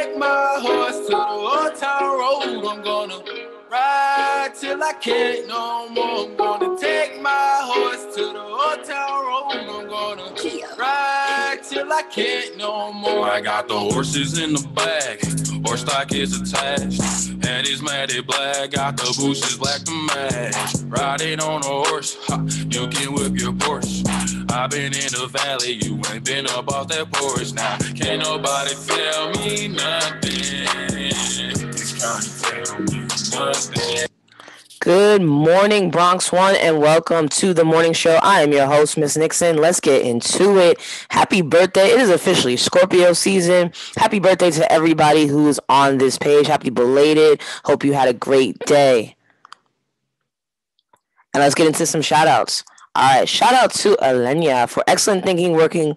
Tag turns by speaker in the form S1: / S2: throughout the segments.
S1: take my horse to the old town road. I'm gonna ride till I can't no more. I'm gonna take my horse to the old town road. I'm gonna ride till I can't no more. I got the horses in the back, horse stock is attached. And it's matted black, got the bushes black to match. Riding on a horse, you can whip your Porsche. I've been in the valley, you ain't been up off that porch. Now, can't nobody tell me nothing. Can't tell me nothing.
S2: Good morning, Bronx One, and welcome to the morning show. I am your host, Miss Nixon. Let's get into it. Happy birthday. It is officially Scorpio season. Happy birthday to everybody who's on this page. Happy belated. Hope you had a great day. And let's get into some shout outs. All right, shout out to Alenia for excellent thinking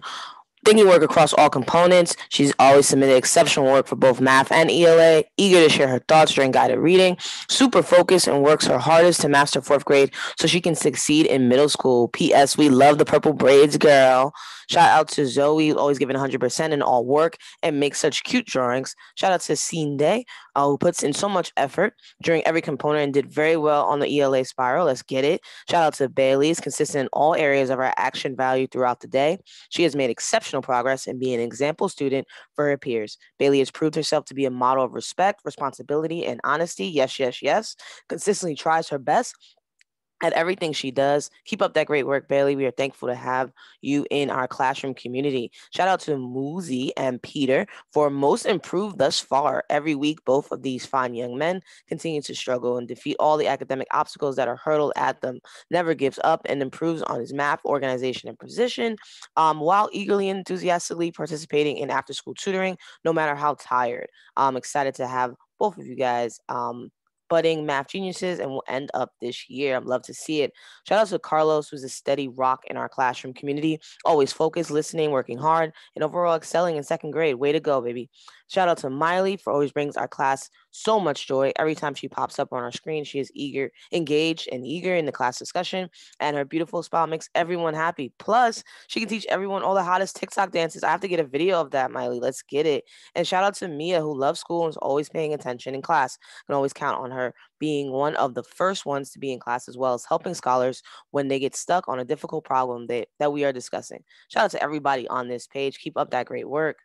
S2: work across all components. She's always submitted exceptional work for both math and ELA, eager to share her thoughts during guided reading, super focused and works her hardest to master fourth grade so she can succeed in middle school. P.S. We love the purple braids, girl. Shout out to Zoe, always giving 100% in all work and makes such cute drawings. Shout out to Cinde, who puts in so much effort during every component and did very well on the ELA spiral. Let's get it. Shout out to Bailey's, consistent in all areas of our action value throughout the day. She has made exceptional progress in being an example student for her peers. Bailey has proved herself to be a model of respect, responsibility, and honesty. Yes, yes, yes. Consistently tries her best at everything she does. Keep up that great work, Bailey. We are thankful to have you in our classroom community. Shout out to Muzi and Peter for most improved thus far. Every week, both of these fine young men continue to struggle and defeat all the academic obstacles that are hurled at them. Never gives up and improves on his math, organization, and precision, while eagerly and enthusiastically participating in after-school tutoring, no matter how tired. I'm excited to have both of you guys budding math geniuses and will end up this year. I'd love to see it. Shout out to Carlos, who's a steady rock in our classroom community, always focused, listening, working hard, and overall excelling in second grade. Way to go, baby. Shout out to Miley for always brings our class so much joy. Every time she pops up on our screen, she is engaged and eager in the class discussion, and her beautiful smile makes everyone happy. Plus, she can teach everyone all the hottest TikTok dances. I have to get a video of that, Miley. Let's get it. And shout out to Mia, who loves school and is always paying attention in class. Can always count on her being one of the first ones to be in class, as well as helping scholars when they get stuck on a difficult problem that we are discussing. Shout out to everybody on this page. Keep up that great work.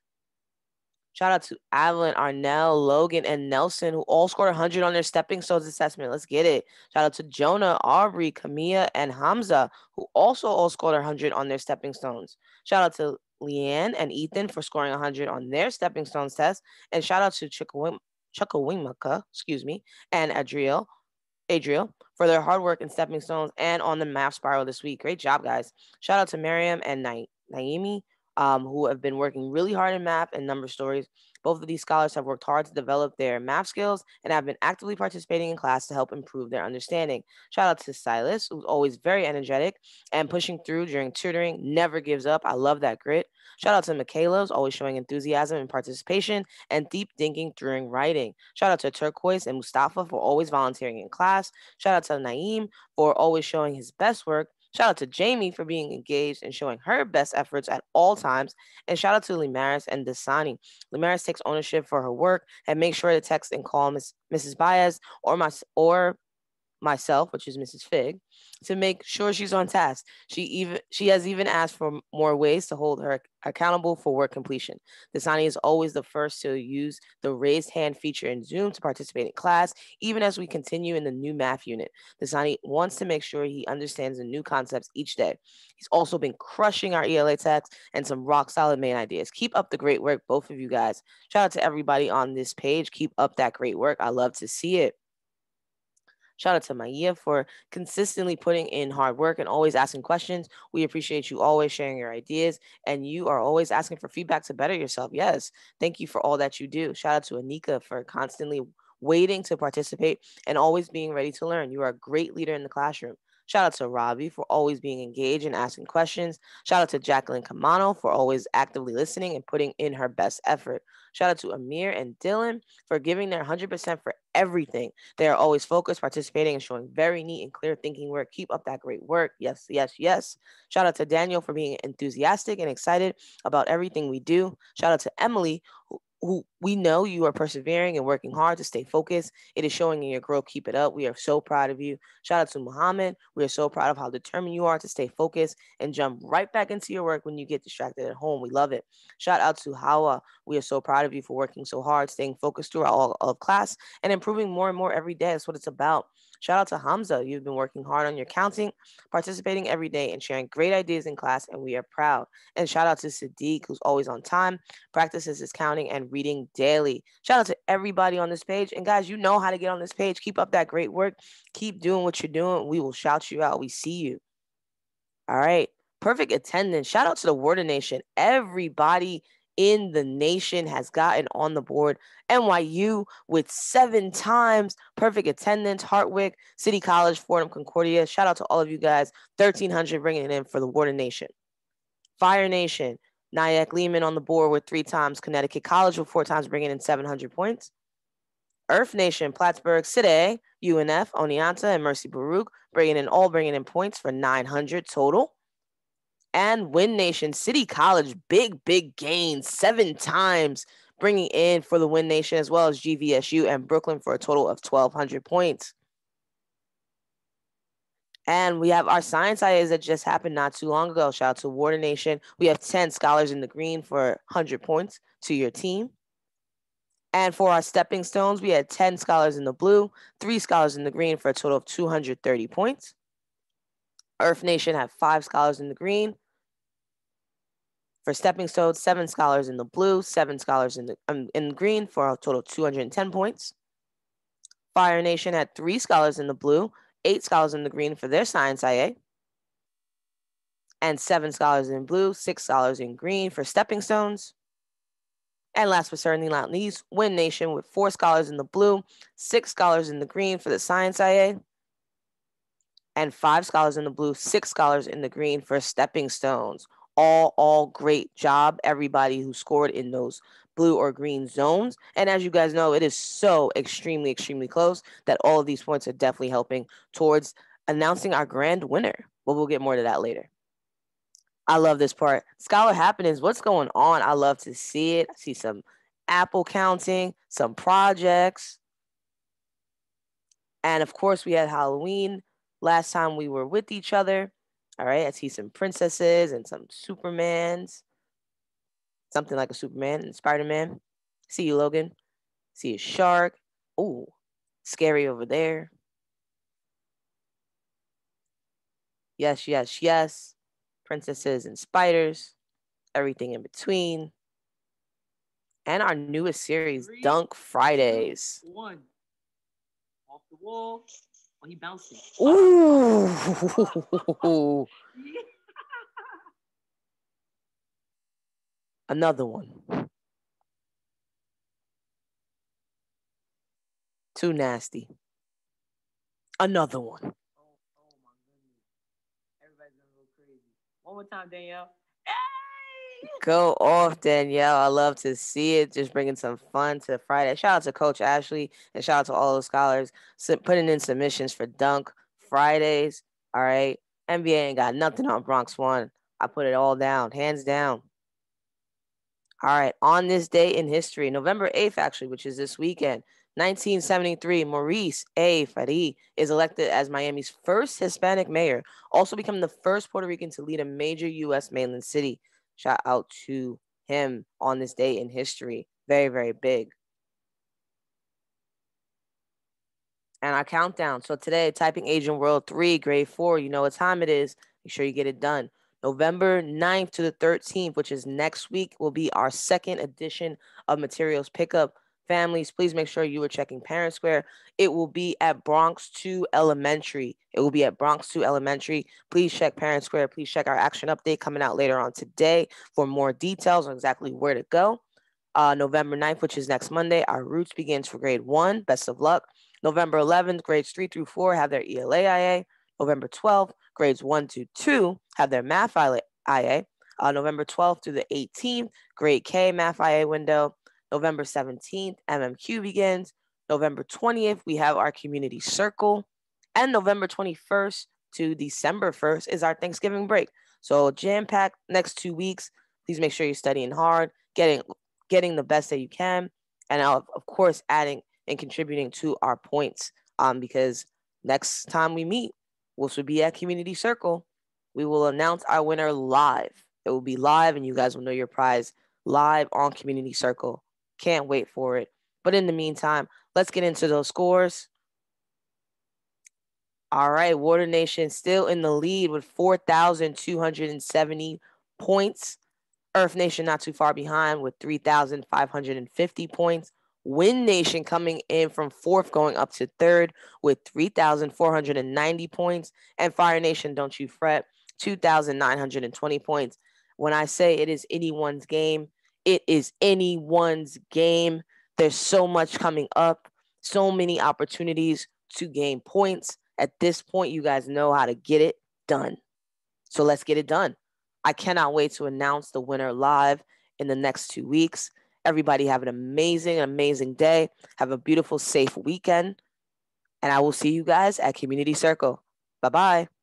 S2: Shout out to Adeline, Arnell, Logan, and Nelson, who all scored 100 on their stepping stones assessment. Let's get it. Shout out to Jonah, Aubrey, Kamia, and Hamza, who also all scored 100 on their stepping stones. Shout out to Leanne and Ethan for scoring 100 on their stepping stones test. And shout out to Chuckawimaka, and Adriel for their hard work in stepping stones and on the math spiral this week. Great job, guys. Shout out to Miriam and Naimi, who have been working really hard in math and number stories. Both of these scholars have worked hard to develop their math skills and have been actively participating in class to help improve their understanding. Shout out to Silas, who's always very energetic and pushing through during tutoring, never gives up. I love that grit. Shout out to Michaela, who's always showing enthusiasm and participation and deep thinking during writing. Shout out to Turquoise and Mustafa for always volunteering in class. Shout out to Naeem for always showing his best work. Shout out to Jamie for being engaged and showing her best efforts at all times. And shout out to Limaris and Dasani. Limaris takes ownership for her work and makes sure to text and call Mrs. Baez or myself, which is Mrs. Fig, to make sure she's on task. She has even asked for more ways to hold her accountable for work completion. Dasani is always the first to use the raised hand feature in Zoom to participate in class, even as we continue in the new math unit. Dasani wants to make sure he understands the new concepts each day. He's also been crushing our ELA text and some rock solid main ideas. Keep up the great work, both of you guys. Shout out to everybody on this page. Keep up that great work. I love to see it. Shout out to Maya for consistently putting in hard work and always asking questions. We appreciate you always sharing your ideas, and you are always asking for feedback to better yourself. Yes, thank you for all that you do. Shout out to Anika for constantly waiting to participate and always being ready to learn. You are a great leader in the classroom. Shout out to Robbie for always being engaged and asking questions. Shout out to Jacqueline Camano for always actively listening and putting in her best effort. Shout out to Amir and Dylan for giving their 100% for everything. They are always focused, participating, and showing very neat and clear thinking work. Keep up that great work. Yes, yes, yes. Shout out to Daniel for being enthusiastic and excited about everything we do. Shout out to Emily, who We know you are persevering and working hard to stay focused. It is showing in your growth. Keep it up. We are so proud of you. Shout out to Muhammad. We are so proud of how determined you are to stay focused and jump right back into your work when you get distracted at home. We love it. Shout out to Hawa. We are so proud of you for working so hard, staying focused throughout all of class, and improving more and more every day. That's what it's about. Shout out to Hamza. You've been working hard on your counting, participating every day, and sharing great ideas in class, and we are proud. And shout out to Sadiq, who's always on time, practices his counting and reading daily. Shout out to everybody on this page. And guys, you know how to get on this page. Keep up that great work. Keep doing what you're doing. We will shout you out. We see you. All right. Perfect attendance. Shout out to the Warden Nation. Everybody in the nation has gotten on the board. NYU with 7 times perfect attendance. Hartwick, City College, Fordham, Concordia. Shout out to all of you guys. 1,300 bringing it in for the Warden Nation. Fire Nation, Nyack Lehman on the board with 3 times. Connecticut College with 4 times, bringing in 700 points. Earth Nation, Plattsburgh City, UNF, Oneonta, and Mercy Baruch, bringing in points for 900 total. And Win Nation, City College, big gains, 7 times, bringing in for the Win Nation, as well as GVSU and Brooklyn for a total of 1,200 points. And we have our science IAs that just happened not too long ago. Shout out to Warden Nation. We have 10 scholars in the green for 100 points to your team. And for our stepping stones, we had 10 scholars in the blue, 3 scholars in the green for a total of 230 points. Earth Nation had 5 scholars in the green. For stepping stones, 7 scholars in the blue, 7 scholars in the green for a total of 210 points. Fire Nation had 3 scholars in the blue, 8 scholars in the green for their science IA. And 7 scholars in blue, 6 scholars in green for stepping stones. And last but certainly not least, Win Nation with 4 scholars in the blue, 6 scholars in the green for the science IA, and 5 scholars in the blue, 6 scholars in the green for stepping stones. All great job, everybody who scored in those blue or green zones. And as you guys know, it is so extremely close that all of these points are definitely helping towards announcing our grand winner. But we'll get more to that later. I love this part. Scholar happenings. What's going on? I love to see it. I see some apple counting, some projects. And of course, we had Halloween last time we were with each other. All right. I see some princesses and some Supermans. Something like a Superman and Spider-Man. See you, Logan. See a shark. Ooh, scary over there. Yes. Princesses and spiders, everything in between, and our newest series, 3, Dunk Fridays.
S3: 2, 1. Off the wall. Oh, he bouncing.
S2: Ooh. Another one. Too nasty. Another one.
S3: Oh my goodness. Everybody's gonna go crazy. One more time, Danielle. Hey!
S2: Go off, Danielle. I love to see it. Just bringing some fun to Friday. Shout out to Coach Ashley and shout out to all the scholars putting in submissions for Dunk Fridays. All right. NBA ain't got nothing on Bronx One. I put it all down, hands down. All right. On this day in history, November 8th, actually, which is this weekend, 1973, Maurice A. Fari is elected as Miami's first Hispanic mayor, also becoming the first Puerto Rican to lead a major U.S. mainland city. Shout out to him on this day in history. Very big. And our countdown. So today, typing Agent World 3, grade 4, you know what time it is. Make sure you get it done. November 9th to the 13th, which is next week, will be our second edition of materials pickup. Families, please make sure you are checking Parent Square. It will be at Bronx 2 Elementary. Please check Parent Square. Please check our action update coming out later on today for more details on exactly where to go. November 9th, which is next Monday, our Roots begins for grade 1. Best of luck. November 11th, grades 3 through 4 have their ELA IA. November 12th, grades 1 to 2 have their Math IA. November 12th through the 18th, grade K Math IA window. November 17th, MMQ begins. November 20th, we have our community circle. And November 21st to December 1st is our Thanksgiving break. So jam-packed next 2 weeks. Please make sure you're studying hard, getting the best that you can. and of course adding and contributing to our points. Because next time we meet, which will be at Community Circle, we will announce our winner live. It will be live, and you guys will know your prize live on Community Circle. Can't wait for it. But in the meantime, let's get into those scores. All right, Water Nation still in the lead with 4,270 points. Earth Nation not too far behind with 3,550 points. Wind Nation coming in from fourth, going up to third with 3,490 points. And Fire Nation, don't you fret, 2,920 points. When I say it is anyone's game, it is anyone's game. There's so much coming up, so many opportunities to gain points. At this point, you guys know how to get it done. So let's get it done. I cannot wait to announce the winner live in the next 2 weeks. Everybody have an amazing day. Have a beautiful, safe weekend. And I will see you guys at Community Circle. Bye-bye.